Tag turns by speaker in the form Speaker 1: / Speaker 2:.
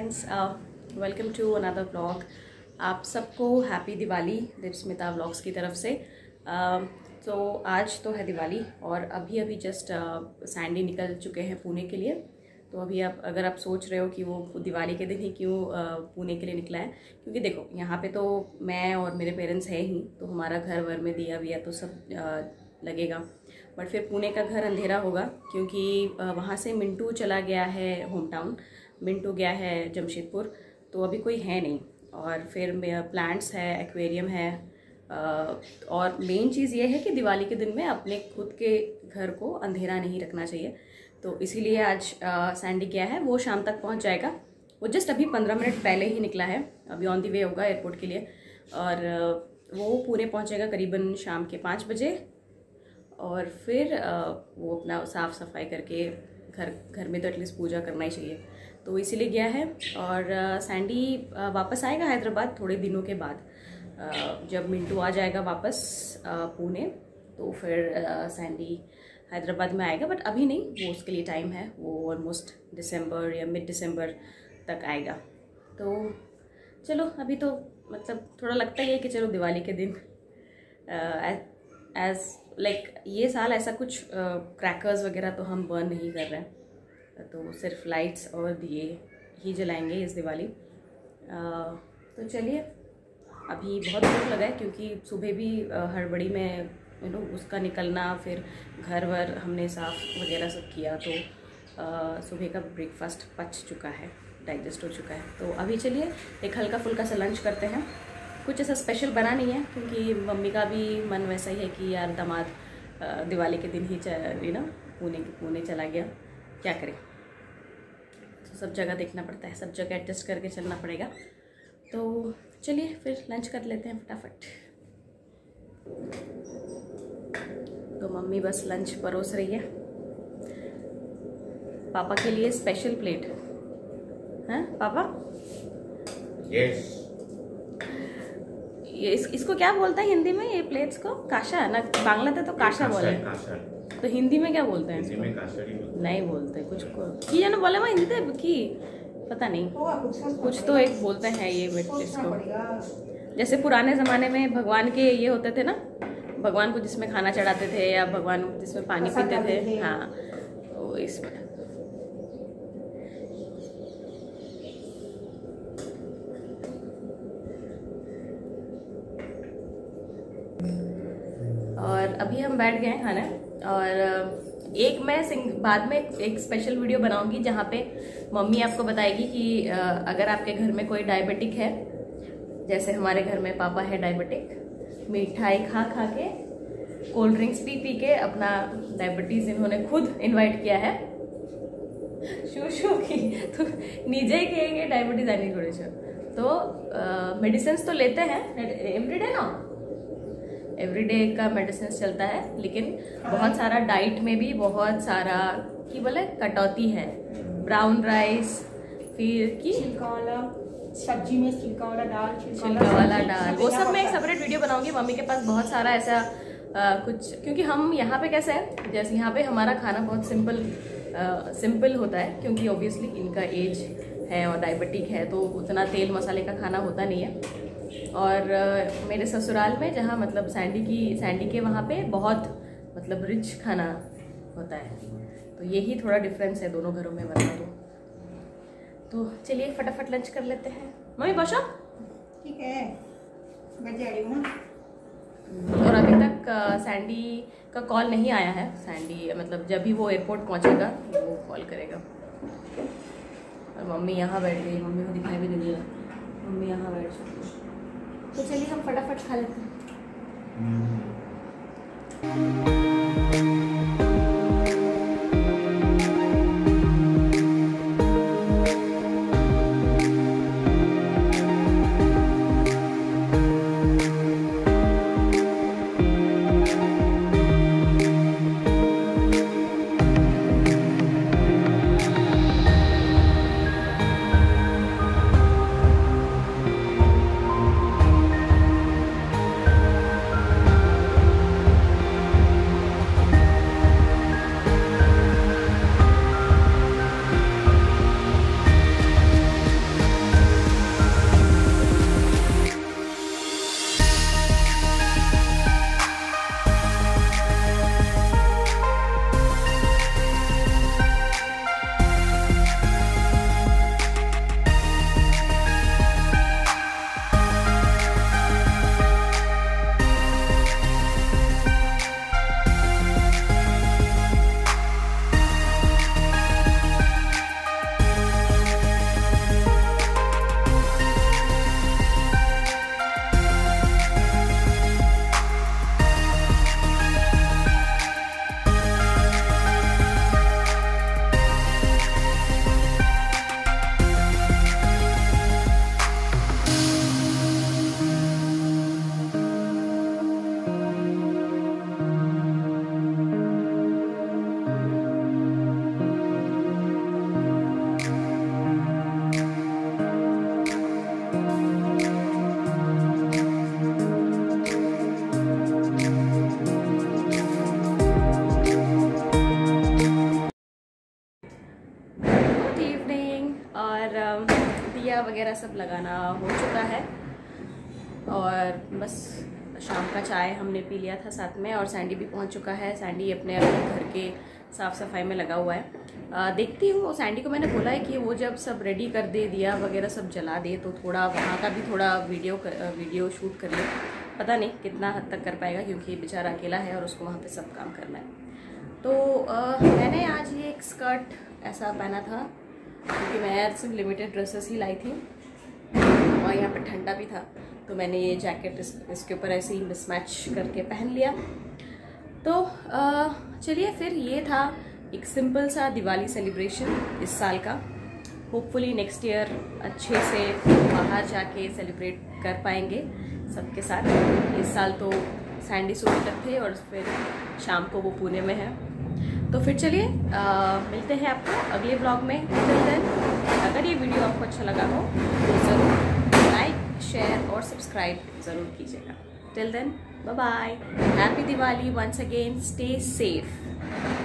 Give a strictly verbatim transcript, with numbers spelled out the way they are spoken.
Speaker 1: Friends, welcome to another vlog. आप सबको happy Diwali दीपस्मिता vlogs की तरफ से। uh, तो आज तो है दिवाली और अभी अभी जस्ट uh, सैंडी निकल चुके हैं पुणे के लिए। तो अभी आप अगर आप सोच रहे हो कि वो दिवाली के दिन ही क्यों uh, पुणे के लिए निकला है, क्योंकि देखो यहाँ पे तो मैं और मेरे पेरेंट्स हैं ही, तो हमारा घर वर में दिया विया तो सब uh, लगेगा। बट फिर पुणे का घर अंधेरा होगा क्योंकि uh, वहाँ से मिंटू चला गया है होम टाउन, मिंटू गया है जमशेदपुर, तो अभी कोई है नहीं। और फिर प्लांट्स है, एक्वेरियम है, और मेन चीज़ ये है कि दिवाली के दिन में अपने खुद के घर को अंधेरा नहीं रखना चाहिए। तो इसीलिए आज सैंडी गया है, वो शाम तक पहुंच जाएगा। वो जस्ट अभी पंद्रह मिनट पहले ही निकला है, अभी ऑन दी वे होगा एयरपोर्ट के लिए। और वो पुणे पहुंचेगा करीबन शाम के पाँच बजे। और फिर वो अपना साफ़ सफाई करके घर घर में तो एटलीस्ट पूजा करना ही चाहिए, तो इसीलिए गया है। और सैंडी वापस आएगा हैदराबाद थोड़े दिनों के बाद। जब मिंटू आ जाएगा वापस पुणे तो फिर सैंडी हैदराबाद में आएगा, बट अभी नहीं, वो उसके लिए टाइम है। वो ऑलमोस्ट दिसंबर या मिड दिसंबर तक आएगा। तो चलो, अभी तो मतलब थोड़ा लगता ही है कि चलो दिवाली के दिन एज लाइक like, ये साल ऐसा कुछ क्रैकर्स वगैरह तो हम बर्न नहीं कर रहे हैं, तो सिर्फ लाइट्स और दिए ही जलाएंगे इस दिवाली। uh, तो चलिए, अभी बहुत भूख लगा है क्योंकि सुबह भी हड़बड़ी में यू नो उसका निकलना, फिर घर वर हमने साफ़ वगैरह सब किया, तो uh, सुबह का ब्रेकफास्ट पच चुका है, डाइजेस्ट हो चुका है। तो अभी चलिए एक हल्का फुल्का सा लंच करते हैं। कुछ ऐसा स्पेशल बना नहीं है क्योंकि मम्मी का भी मन वैसा ही है कि यार दामाद दिवाली के दिन ही यू नो पुणे पुणे चला गया, क्या करें। तो सब जगह देखना पड़ता है, सब जगह एडजस्ट करके चलना पड़ेगा। तो चलिए फिर लंच कर लेते हैं फटाफट। तो मम्मी बस लंच परोस रही है, पापा के लिए स्पेशल प्लेट है। पापा
Speaker 2: यस,
Speaker 1: ये इस, इसको क्या बोलते हैं हिंदी में? ये प्लेट्स को काशा है ना, बांग्ला में तो काशा बोले, तो हिंदी में क्या बोलते हैं?
Speaker 2: हिंदी में काशा ही बोलते हैं।
Speaker 1: नहीं बोलते कुछ को की जानो बोले मैं हिंदी की पता नहीं, कुछ तो एक बोलते हैं ये इसको। जैसे पुराने ज़माने में भगवान के ये होते थे ना, भगवान को जिसमें खाना चढ़ाते थे या भगवान जिसमें पानी पीते थे, हाँ वो इसमें। और अभी हम बैठ गए हैं खाना, और एक मैं सिंग बाद में एक स्पेशल वीडियो बनाऊंगी जहाँ पे मम्मी आपको बताएगी कि अगर आपके घर में कोई डायबिटिक है, जैसे हमारे घर में पापा है डायबिटिक, मिठाई खा खा के, कोल्ड ड्रिंक्स पी पी के अपना डायबिटीज इन्होंने खुद इनवाइट किया है शू शू की, तो निजे के डायबिटीज आनी थोड़ी सी। तो मेडिसिन तो लेते हैं एवरीडे ना, एवरीडे का मेडिसिन चलता है, लेकिन बहुत सारा डाइट में भी बहुत सारा की बोले कटौती है। ब्राउन राइस, फिर की
Speaker 3: छिलका वाला सब्जी में छिलका वाला दाल,
Speaker 1: छिलका वाला दाल, वो सब मैं एक सेपरेट वीडियो बनाऊंगी। मम्मी के पास बहुत सारा ऐसा आ, कुछ, क्योंकि हम यहाँ पे कैसे है, जैसे यहाँ पे हमारा खाना बहुत सिंपल आ, सिंपल होता है, क्योंकि ऑब्वियसली इनका एज है और डायबिटिक है, तो उतना तेल मसाले का खाना होता नहीं है। और uh, मेरे ससुराल में जहाँ मतलब सैंडी की सैंडी के वहाँ पे बहुत मतलब रिच खाना होता है, तो यही थोड़ा डिफरेंस है दोनों घरों में बना दो। तो चलिए फटाफट लंच कर लेते हैं। मम्मी बशो
Speaker 3: ठीक है, मैं जा रही हूँ।
Speaker 1: और अभी तक uh, सैंडी का कॉल नहीं आया है। सैंडी मतलब जब भी वो एयरपोर्ट पहुँचेगा वो कॉल करेगा। और मम्मी यहाँ बैठ गई, मम्मी को दिखाई भी नहीं दे रहा, मम्मी यहाँ बैठ चुकी है। तो चलिए हम फटाफट खा लेते हैं। वगैरह सब लगाना हो चुका है और बस शाम का चाय हमने पी लिया था साथ में और सैंडी भी पहुंच चुका है। सैंडी अपने अपने घर के साफ़ सफाई में लगा हुआ है। आ, देखती हूँ सैंडी को मैंने बोला है कि वो जब सब रेडी कर दे, दिया वगैरह सब जला दे, तो थोड़ा वहाँ का भी थोड़ा वीडियो कर, वीडियो शूट कर ले। पता नहीं कितना हद तक कर पाएगा क्योंकि बेचारा अकेला है और उसको वहाँ पे सब काम करना है। तो आ, मैंने आज ये एक स्कर्ट ऐसा पहना था क्योंकि मैं सिर्फ लिमिटेड ड्रेसेस ही लाई थी और यहाँ पर ठंडा भी था, तो मैंने ये जैकेट इस, इसके ऊपर ऐसे ही मिसमैच करके पहन लिया। तो चलिए फिर ये था एक सिंपल सा दिवाली सेलिब्रेशन इस साल का। होपफुली नेक्स्ट ईयर अच्छे से बाहर जाके सेलिब्रेट कर पाएंगे सबके साथ। इस साल तो सैंडी सुबह तक थे और फिर शाम को वो पुणे में है। तो फिर चलिए मिलते हैं आपको अगले ब्लॉग में। अगर ये वीडियो आपको अच्छा लगा हो तो ज़रूर लाइक, शेयर और सब्सक्राइब ज़रूर कीजिएगा। Till then, bye bye, happy Diwali once again, stay safe.